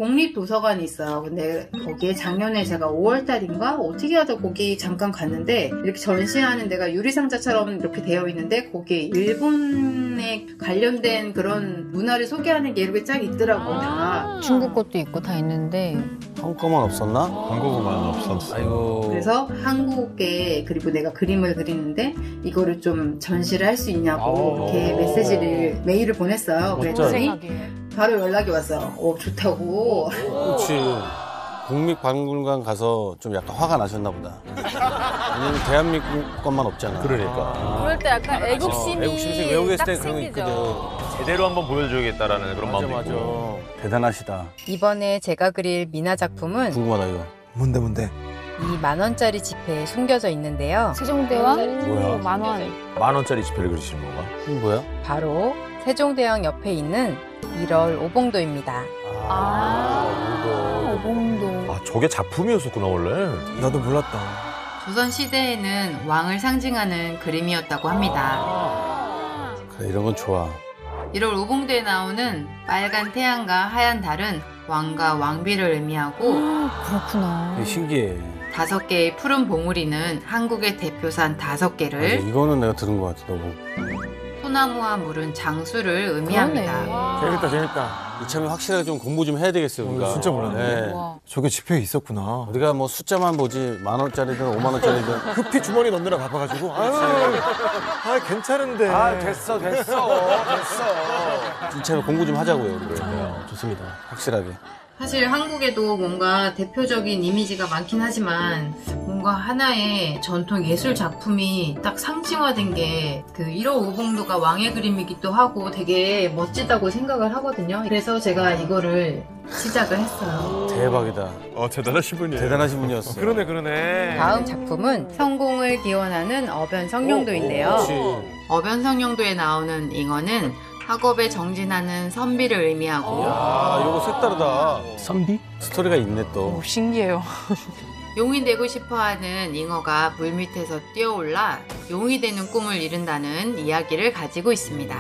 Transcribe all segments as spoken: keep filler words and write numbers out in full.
국립도서관이 있어요. 근데 거기에 작년에 제가 오월 달인가 어떻게 하다 거기 잠깐 갔는데 이렇게 전시하는 데가 유리상자처럼 이렇게 되어 있는데 거기에 일본에 관련된 그런 문화를 소개하는 게 이렇게 쫙 있더라고요. 다. 중국 것도 있고 다 있는데 한국어만 없었나? 한국어만 없었어. 아이고. 그래서 한국에 그리고 내가 그림을 그리는데 이거를 좀 전시를 할 수 있냐고 이렇게 메시지를 메일을 보냈어요. 그랬더니 바로 연락이 왔어요. 오, 좋다고. 그렇지. 국립박물관 가서 좀 약간 화가 나셨나 보다. 왜냐면 대한민국 것만 없잖아. 그러니까. 그럴 때 약간 애국심이 어, 애국심이 외국에 있을 딱 때 그런 거 생기죠. 있거든. 제대로 한번 보여줘야겠다라는 그런 맞아, 마음도 맞아. 있고. 대단하시다. 이번에 제가 그릴 미나 작품은 궁금하다, 이거. 뭔데 뭔데? 이 만 원짜리 지폐에 숨겨져 있는데요. 세종대왕 뭐야? 만 원. 만 원짜리 지폐를 그리시는 건가? 이거 뭐야? 바로 세종대왕 옆에 있는 일월 오봉도입니다. 아, 오봉도. 아, 저게 작품이었었구나, 원래. 나도 몰랐다. 조선시대에는 왕을 상징하는 그림이었다고 합니다. 그래, 이런 건 좋아. 일월 오봉도에 나오는 빨간 태양과 하얀 달은 왕과 왕비를 의미하고 그렇구나. 되게 신기해. 다섯 개의 푸른 봉우리는 한국의 대표산 다섯 맞아, 개를 이거는 내가 들은 것 같아, 너무. 소나무와 물은 장수를 의미합니다. 그러네. 재밌다 재밌다. 이참에 확실하게 좀 공부 좀 해야 되겠어요, 우리가. 어, 진짜 몰랐네. 네. 와. 저게 지폐에 있었구나. 우리가 뭐 숫자만 보지 만 원짜리든 오만 원짜리든. 급히 주머니 넣느라 바빠가지고. 아유, 아 괜찮은데. 아 됐어 됐어 됐어. 이참에 공부 좀 하자고요, 우리. 좋습니다. 확실하게. 사실 한국에도 뭔가 대표적인 이미지가 많긴 하지만 뭔가 하나의 전통 예술 작품이 딱 상징화된 게 그 일월 오봉도가 왕의 그림이기도 하고 되게 멋지다고 생각을 하거든요. 그래서 제가 이거를 시작을 했어요. 대박이다. 어, 대단하신 분이에요. 대단하신 분이었어. 그러네 그러네. 다음 작품은 성공을 기원하는 어변성룡도인데요. 그렇지. 어변성룡도에 나오는 잉어는 학업에 정진하는 선비를 의미하고 아, 이거 색다르다. 선비? 스토리가 있네 또. 오, 신기해요. 용이 되고 싶어하는 잉어가 물 밑에서 뛰어올라 용이 되는 꿈을 이룬다는 이야기를 가지고 있습니다.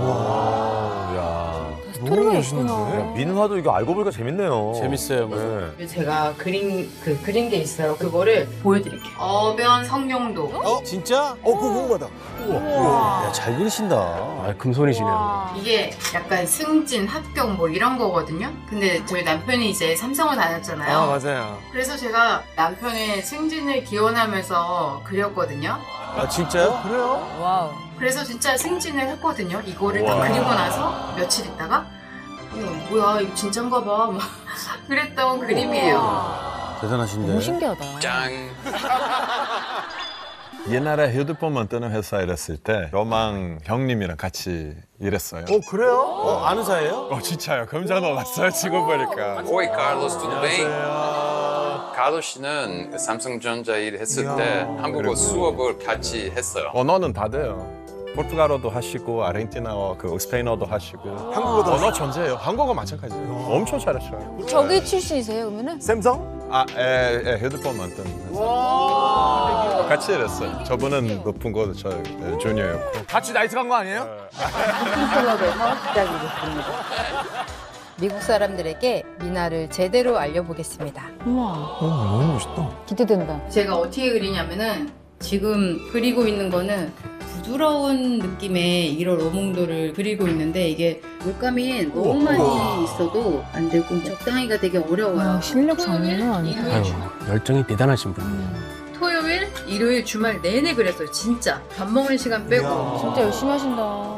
야. 스토리가 멋있는데? 있구나. 민화도 이거 알고 보니까 재밌네요. 재밌어요. 뭐. 네. 제가 그린 그 그린 게 있어요. 그거를 보여드릴게요. 어변성룡도. 어? 진짜? 어 그거 궁금하다. 야, 잘 그리신다. 아, 금손이시네요. 와. 이게 약간 승진, 합격 뭐 이런 거거든요. 근데 저희 남편이 이제 삼성을 다녔잖아요. 아 맞아요. 그래서 제가 남편의 승진을 기원하면서 그렸거든요. 아, 진짜요? 그래요? 와우. 그래서 진짜 승진을 했거든요. 이거를 우와. 다 그리고 나서 며칠 있다가 어, 뭐야 이거 진짠가 봐. 막 그랬던 그림이에요. 대단하신데. 너무 신기하다. 옛날에 휴대폰 만드는 회사에 일했을 때 로망 형님이랑 같이 일했어요. 어 그래요? 어, 아는 사이예요? 어, 진짜요? 검사가 왔어요, 지금 보니까. Oi, Carlos, tudo bem? 안녕하세요. 카를로스 씨는 그 삼성전자 일 했을 이야. 때 한국어 그리고- 수업을 같이 했어요. 언어는 다 돼요. 포르투갈어도 하시고 아르헨티나어, 그 스페인어도 하시고. 한국어도 언어 천재예요. 한국어 마찬가지예요. 엄청 잘하셔요. 저기 출신이세요, 그러면은? 샘성? 아, 에, 에, 휴대폰 만드는 회사. 같이 일했어요. 저분은 높은 거, 저 에, 주니어였고. 같이 나이트 간 거 아니에요? 클럽에서 시작이 됐습니다. 미국 사람들에게 미나를 제대로 알려보겠습니다. 우와. 어 너무 멋있다. 기대된다. 제가 어떻게 그리냐면은 지금 그리고 있는 거는 부드러운 느낌의 일월 오봉도를 그리고 있는데 이게 물감이 너무 많이 있어도 안 되고 적당히가 되게 어려워요. 와, 실력 장난 아니다. 일요일, 아유, 주- 열정이 대단하신 분이에요. 토요일, 일요일, 주말 내내 그랬어요. 진짜 밥 먹는 시간 빼고. 이야. 진짜 열심히 하신다.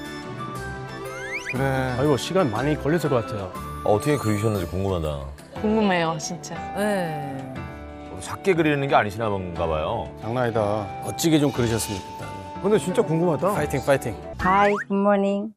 그래. 아이고, 시간 많이 걸렸을 것 같아요. 어떻게 그리셨는지 궁금하다. 궁금해요, 진짜. 네. 작게 그리는 게 아니시나 본가 봐요. 장난 아니다. 멋지게 좀 그리셨으면 좋겠다. 근데 진짜 궁금하다. 파이팅, 파이팅. Hi, good morning.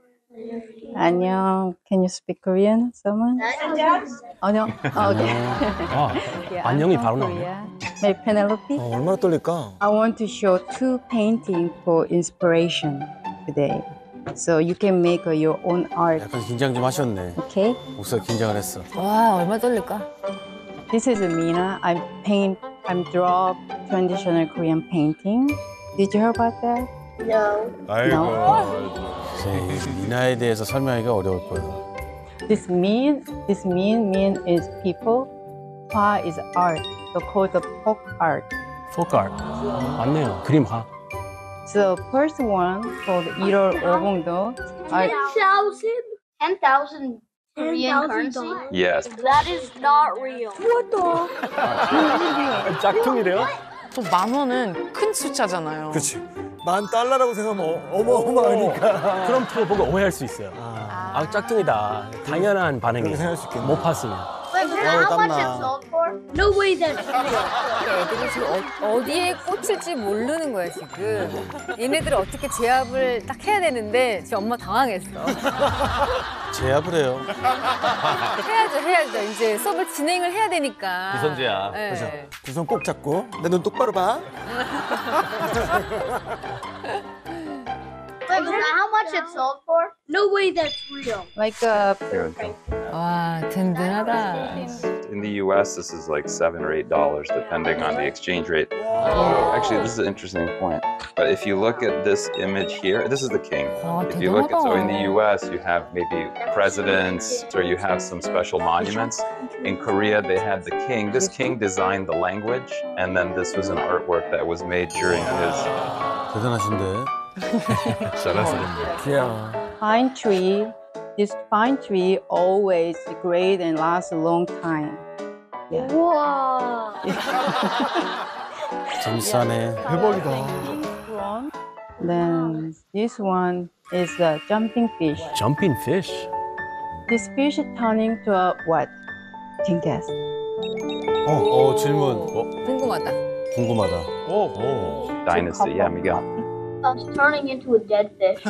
안녕. Can you speak Korean, someone? 안녕. 아, okay. 아, Okay, I'm 안녕이 from 바로 Korea. 나오네. 네, Penelope. 어, 얼마나 떨릴까? I want to show two paintings for inspiration today. So you can make uh, your own art. 약간 긴장 좀 하셨네. Okay? 목소리 긴장을 했어. 와, 얼마나 떨릴까? This is Mina. I paint. I'm draw traditional Korean painting. Did you hear about that? 아이고. No. 글쎄, 이 미나에 대해서 설명하기가 어려울 거예요. This mean, this mean mean is people. 화 is art. So called the folk art. 포칼. 맞네요. 그림화. The first one called 일월 오봉도. I, ten thousand Korean currency? Yes. That is not real. 짝퉁이래요? 또 만 원은 큰 숫자잖아요. 그렇지. 만 달러라고 생각하면 어, 어마어마하니까. 그럼 또 보고 오해할 수 있어요. 아, 짝퉁이다. 당연한 반응이에요. 그렇게 생각할 수 있겠네. 못 봤으면. Wait, but Oh, how much 땀나. it sold for? No way that's real. 애들이 지금 어, 어디에 꽂힐지 모르는 거야 지금. 얘네들을 어떻게 제압을 딱 해야 되는데 지금 엄마 당황했어. 제압을 해요. 해야죠, 해야죠. 이제 수업을 진행을 해야 되니까. 이선재야. 네. 그죠. 두 손 꼭 잡고 내 눈 똑바로 봐. Wait, but how much it sold for? No way that's real. like a 와, 든든하다. In the U S, this is like seven or eight dollars, depending on the exchange rate. Actually, this is an interesting point. But if you look at this image here, this is the king. 아, If you look at, so in the 대단하다. U S, you have maybe presidents or you have some special monuments. In Korea, they had the king. This king designed the language, and then this was an artwork that was made during his. 대단하신데. 잘하시는데. 귀여워. pine tree. This pine tree always great and lasts a long time. Yeah. Wow. 재밌어하네. 대박이다. Then this one is the jumping fish. Jumping fish. This fish turning to a what? Can guess. 어, 어 질문. 궁금하다. 궁금하다. 오. Dynasty, yeah, Miguel. That's turning into a dead fish.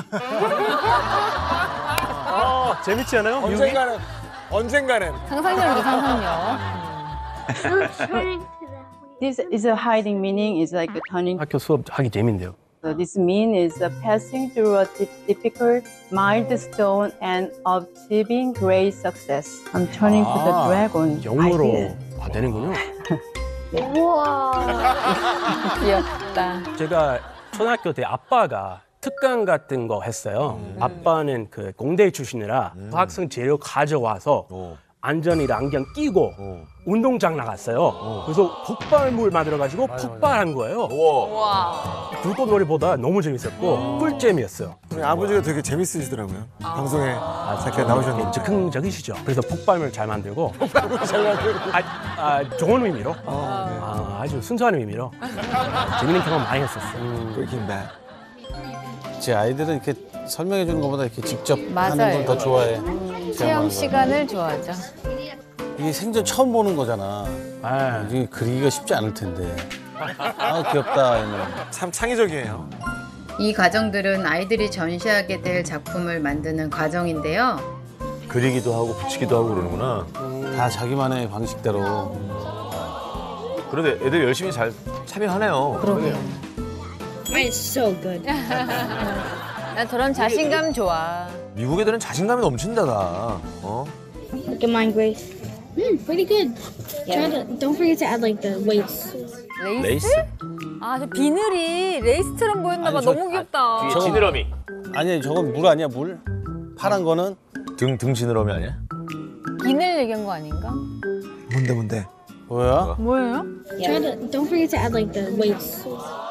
아, 재밌지 않아요? 미국이? 언젠가는 언젠가는 상상력이죠, 상상력. Turning to that. This is a hiding meaning. Is like a turning. 학교 수업 하기 재밌는데요. So this mean is uh, passing through a di- difficult milestone and achieving great success. I'm turning to the 아, dragon. I 영어로 did. 아, 되는군요. Wow. 귀엽다. 제가 초등학교 때 아빠가 특강 같은 거 했어요. 아빠는 그 공대 출신이라 학생 재료 가져와서 안전히 안경 끼고 운동장 나갔어요. 그래서 폭발물 만들어가지고 폭발한 거예요. 와. 불꽃놀이보다 너무 재밌었고 꿀잼이었어요. 우리 아버지가 되게 재밌으시더라고요. 방송에 잠깐 나오셨는데. 즉흥적이시죠. 그래서 폭발물 잘 만들고 아, 아, 좋은 의미로 아, 아주 순수한 의미로 재밌는 경험 많이 했었어요. Breaking Bad. 제 아이들은 이렇게 설명해 주는 것보다 이렇게 직접 하는 맞아요. 걸 더 좋아해. 체험 시간을 좋아하죠. 이게 생전 처음 보는 거잖아. 아, 이게 그리기가 쉽지 않을 텐데. 아 귀엽다 얘는. 참 창의적이에요. 이 과정들은 아이들이 전시하게 될 작품을 만드는 과정인데요. 그리기도 하고 붙이기도 하고 그러는구나. 다 자기만의 방식대로. 그래도 애들 열심히 잘 참여하네요. 그러게요. It's so good. 난 저런 자신감 좋아. 미국 애들은 자신감이 넘친다, 다. 어? Look at mine, Grace. Mm, pretty good. Try to, don't forget to add like the weights. 레이스? 레이스? 아, 저 비늘이 레이스처럼 보였나 봐. 아니, 저- 너무 귀엽다. 뒤에 지느러미. 아니 저건 물 아니야 물? 파란 거는 등, 등 지느러미 아니야? 비늘 얘기한 거 아닌가? 뭔데 뭔데? 뭐야? 뭐예요? Try to, don't forget to add like the weights.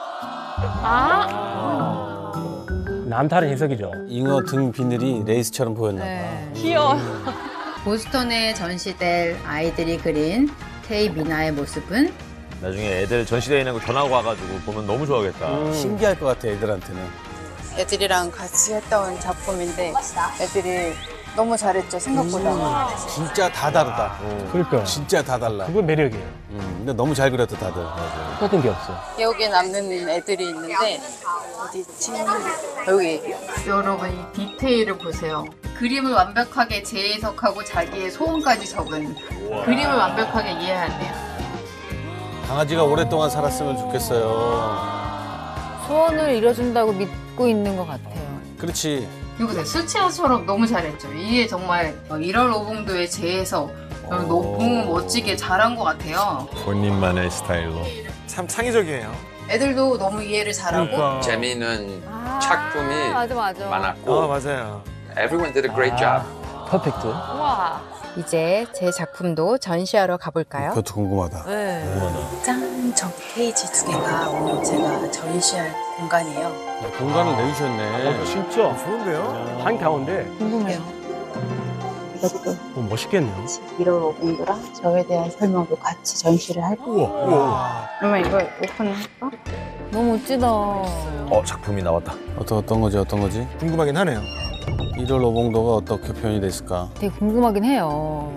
아, 남다른 해석이죠. 잉어 등 비늘이 레이스처럼 보였나 봐. 네. 귀여워. 보스턴에 전시될 아이들이 그린 테이 미나의 모습은 나중에 애들 전시대회 있는 거 전화고 와가지고 보면 너무 좋아하겠다. 신기할 것 같아 애들한테는. 애들이랑 같이 했던 작품인데 애들이 너무 잘했죠 생각보다. 진짜 다 다르다. 그러니까 진짜 다 달라. 그건 매력이에요. 음, 근데 너무 잘 그렸다 다들. 똑같은 게 없어. 기억에 남는 애들이 있는데 어디 있지? 여기. 여러분 이 디테일을 보세요. 그림을 완벽하게 재해석하고 자기의 소원까지 적은 그림을 완벽하게 이해해야 돼요. 강아지가 오랫동안 살았으면 좋겠어요. 소원을 이뤄준다고 믿고 있는 것 같아요. 그렇지. 이거 보세요. 수치화처럼 너무 잘했죠. 이게 정말 일월 오봉도의 재해석 너무 멋지게 잘한 것 같아요. 본인만의 스타일로. 참 창의적이에요. 애들도 너무 이해를 잘하고 그러니까. 재미있는 아, 작품이 맞아, 맞아. 많았고 아 맞아요. everyone did a great job. 퍼펙트. 와. 이제 제 작품도 전시하러 가볼까요? 그것도 궁금하다. 네. 짠! 저 케이지 두 개가 오늘 제가 전시할 공간이에요. 공간을 내주셨네. 진짜 좋은데요? 한 가운데. 궁금해요. 이것도 어, 멋있겠네요. 일월 오분도랑 저에 대한 설명도 같이 전시를 할 거예요. 우와, 우와. 엄마 이거 오픈할까? 너무 멋지다. 어, 작품이 나왔다. 어떤 어떤 거지 어떤 거지? 궁금하긴 하네요. 일월 오봉도가 어떻게 표현이 됐을까? 되게 궁금하긴 해요.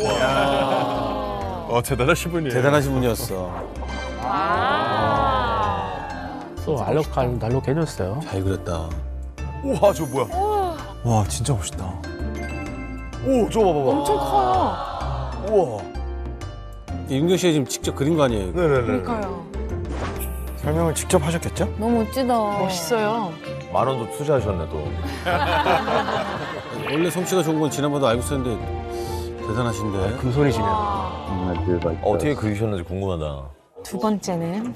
어, 대단하신 분이에요. 대단하신 분이었어. 또 알록알 알록해졌어요. 잘 그렸다. 우와, 저 뭐야? 와, 진짜 멋있다. 오, 저거 봐봐. 엄청 커요. 우와. 윤경 씨가 지금 직접 그린 거 아니에요? 네네네. 그러니까요. 설명을 직접 하셨겠죠? 너무 멋지다. 멋있어요. 만 원도 투자하셨네 또. 원래 솜씨가 좋은 건 지난번도 알고 있었는데 대단하신데. 금손이시네요. I'm gonna do like 어, 어떻게 this. 그리셨는지 궁금하다. 두 번째는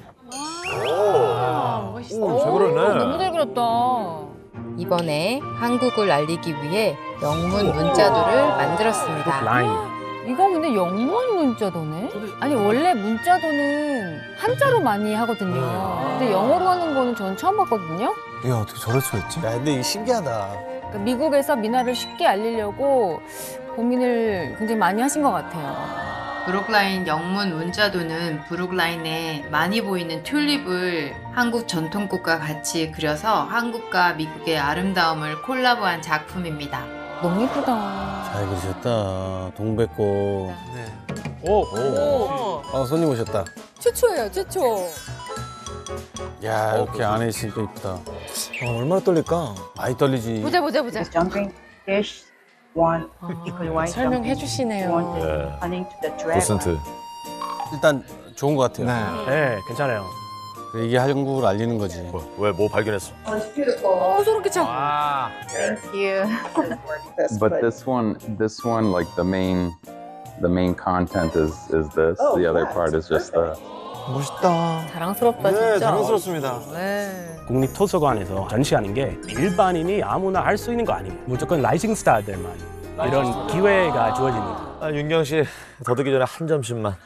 오, 잘 그렸네. 너무 잘 그렸다. 이번에 한국을 알리기 위해 영문 문자도를 만들었습니다. 라인. 이거 근데 영문 문자도네? 아니 원래 문자도는 한자로 많이 하거든요. 근데 영어로 하는 거는 전 처음 봤거든요. 야, 어떻게 저럴 수가 있지? 야, 근데 이게 신기하다. 그러니까 미국에서 미나를 쉽게 알리려고 고민을 굉장히 많이 하신 것 같아요. 브룩라인 영문 문자도는 브룩라인에 많이 보이는 튤립을 한국 전통꽃과 같이 그려서 한국과 미국의 아름다움을 콜라보한 작품입니다. 너무 예쁘다. 잘 그리셨다. 동백꽃. 네. 오, 오. 아, 손님 오셨다. 최초예요, 최초. 야, 이렇게 안에 있으니까 이쁘다. 아, 얼마나 떨릴까? 많이 떨리지. 보자, 보자, 보자. The jumping fish want particularly why 설명해 jumping 주시네요. wanted 네. running to the dragon. 도슨트. 일단 좋은 것 같아요. 네. 네, 괜찮아요. 이게 한국을 알리는 거지. 왜 뭐 발견했어? 어, 소름 끼쳐. 아, Thank you. But this one, this one, like the main, the main content is is this. Oh, the other what? part is just the. 멋있다. 자랑스럽다, 네, 진짜. 자랑스럽습니다. 네. 국립도서관에서 전시하는 게 일반인이 아무나 할 수 있는 거 아니에요. 무조건 라이징 스타들만 이런 기회가 주어지는 거예요. 아, 윤경 씨 더 듣기 전에 한 점씩만.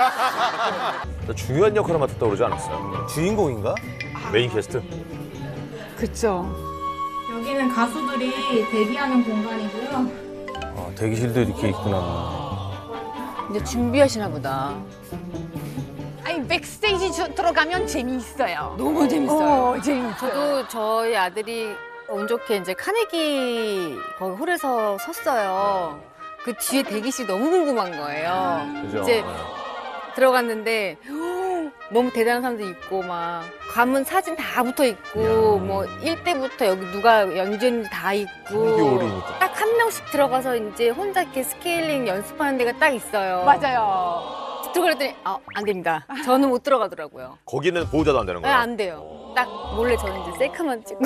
중요한 역할을 맡았다고 그러지 않았어요? 주인공인가? 메인 캐스트? 그쵸. 여기는 가수들이 데뷔하는 공간이고요. 어, 대기실도 이렇게 있구나. 이제 준비하시나 보다. 아니 백스테이지 저- 들어가면 재미있어요. 너무 재밌어요. 어, 재밌어요. 저도 저희 아들이 운 좋게 이제 카네기 거기 홀에서 섰어요. 그 뒤에 대기실 너무 궁금한 거예요. 그죠? 이제 들어갔는데 너무 대단한 사람들 있고 막 가문 사진 다 붙어 있고 뭐 일 대부터 여기 누가 연주했는지 다 있고 딱 한 명씩 들어가서 이제 혼자 이렇게 스케일링 연습하는 데가 딱 있어요. 맞아요. 들어갔더니 아, 안 됩니다. 저는 못 들어가더라고요. 거기는 보호자도 안 되는 네, 거야? 안 돼요. 딱 몰래 저는 이제 셀카만 찍고.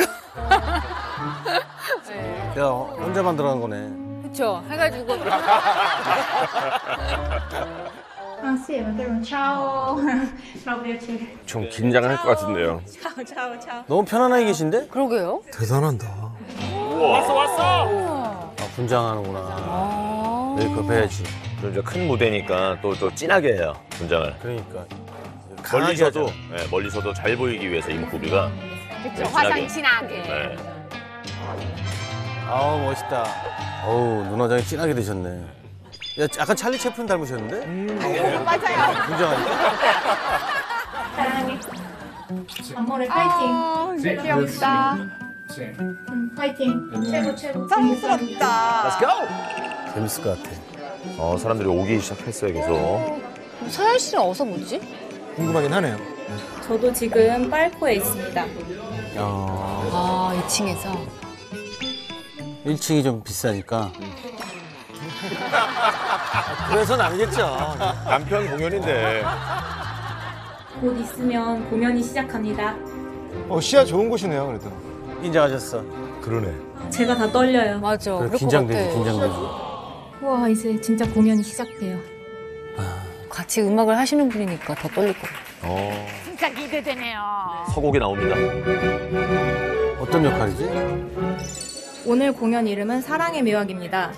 네. 야, 혼자만 들어간 거네. 그쵸. 해가지고. 아, 씨, 여러분, 차오. 좀 긴장할 것 같은데요. 차오, 차오, 차오. 너무 편안하게 계신데? 그러게요. 대단한다. 왔어 왔어. 아, 분장하는구나. 메이크업 해야지. 좀 이제 큰 무대니까 또 또 진하게 해요 분장을. 그러니까. 멀리서도 네, 멀리서도 잘 보이기 위해서 이목구비가. 그쵸, 화장 진하게. 네. 아우, 멋있다. 어우, 눈화장이 진하게 되셨네. 야, 약간 찰리 채플린 닮으셨는데? 오, 맞아요. 분장하니까? 사랑해. 앞머리 파이팅. 아, 진짜 귀엽다. 응, 파이팅. 최고, 최고. 사랑스럽다. Let's go. 재밌을 것 같아. 어 사람들이 오기 시작했어요 계속. 서현 씨는 어디서 보지? 궁금하긴 하네요. 저도 지금 빨코에 있습니다. 아, 이 층에서. 일 층이 좀 비싸니까. 그래서는 아니겠죠. 남편 공연인데. 곧 있으면 공연이 시작합니다. 어, 시야 좋은 곳이네요, 그래도. 긴장하셨어. 그러네. 제가 다 떨려요. 맞아. 그래, 그럴 것 긴장되지, 같아. 긴장되지. 와, 이제 진짜 공연이 시작돼요. 같이 음악을 하시는 분이니까 더 떨릴 것 같아. 어 진짜 기대되네요. 서곡이 나옵니다. 어떤 역할이지? 오늘 공연 이름은 사랑의 묘학입니다.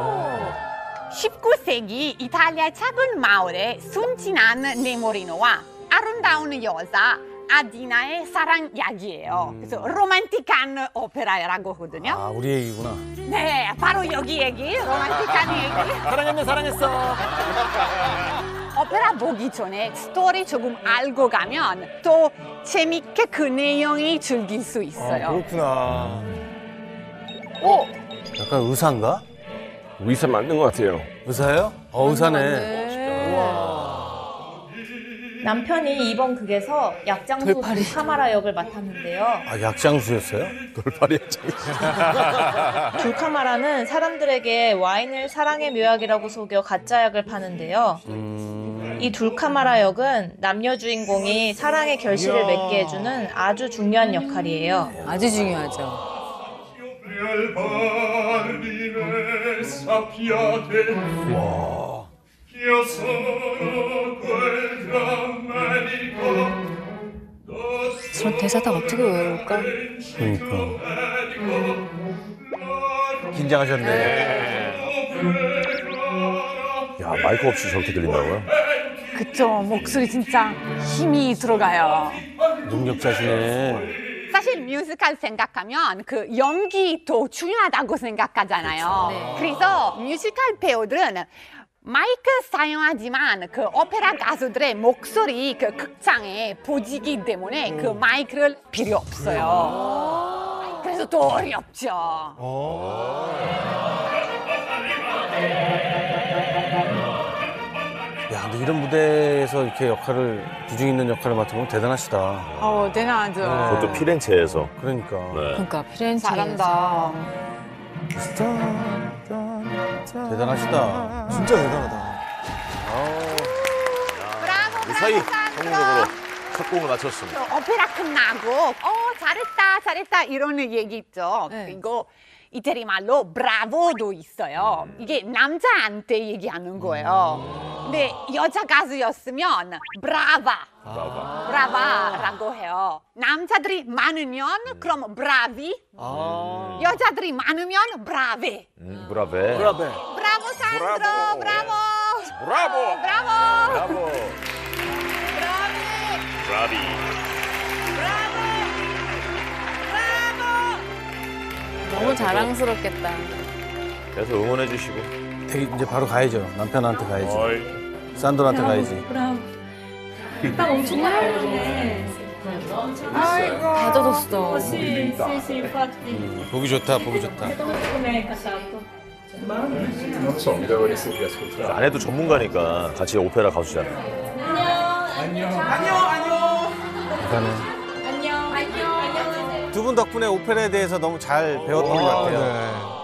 십구 세기 이탈리아 작은 마을에 순진한 네모리노와 아름다운 여자 아디나의 사랑 이야기예요. 그래서 로man틱한 오페라라고 하거든요. 아, 우리 얘기구나. 네, 바로 여기 얘기, 로man틱한 얘기. 사랑했네, 사랑했어. 오페라 보기 전에 스토리 조금 알고 가면 또 재밌게 그 내용이 즐길 수 있어요. 아, 그렇구나. 어? 약간 의사인가? 의사 맞는 것 같아요. 의사예요? 어, 의사네. 남편이 이번 극에서 약장수 둘카마라 역을 맡았는데요. 아, 약장수였어요? 돌팔이 둘카마라는 사람들에게 와인을 사랑의 묘약이라고 속여 가짜 약을 파는데요. 음... 이 둘카마라 역은 남녀 주인공이 사랑의 결실을 맺게 해주는 아주 중요한 역할이에요. 아주 중요하죠. 와. 저런 대사 다 어떻게 외울까? 그러니까. 긴장하셨네. 야, 마이크 없이 저렇게 들린다고요? 그쵸, 목소리 진짜 힘이 들어가요. 능력자시네. 사실 뮤지컬 생각하면 그 연기 더 중요하다고 생각하잖아요. 네. 그래서 뮤지컬 배우들은 마이크 사용하지만 그 오페라 가수들의 목소리 그 극장에 보지기 때문에 그 마이크를 필요 없어요. 그래서 더 어렵죠. 야, 근데 이런 무대에서 이렇게 역할을, 비중 있는 역할을 맡으면 대단하시다. 어, 대단하죠. 그것도 피렌체에서. 그러니까. 네. 그러니까 피렌체 잘한다. 대단하시다. 진짜 대단하다. 브라보, 이 사이 브라보, 성공적으로 첫 곡을 맞췄습니다. 그 오페라 끝나고 어 잘했다 잘했다 이런 얘기 있죠. 네. 그리고 이태리 말로 브라보도 있어요. 이게 남자한테 얘기하는 거예요. 근데 여자 가수였으면 브라바, 브라바. 브라바라고 해요. 남자들이 많으면 그럼 브라비, 아. 여자들이 많으면 브라베. 음, 브라베. 브라베. 브라보 산드로, 브라보. 브라보, 브라보. 브라보, 브라보. 브라비. 브라비. 너무 자랑스럽겠다. 그래서 응원해 주시고. 되게 이제 바로 가야죠. 남편한테 가야지. 어이. 산돌한테 가야지. 딱 엄청 많은데. 다 젖었어. 음, 보기 좋다, 보기 좋다. 아내도 전문가니까 같이 오페라 가수잖아요. 대단해. 두 분 덕분에 오페라에 대해서 너무 잘 배웠던 것 같아요.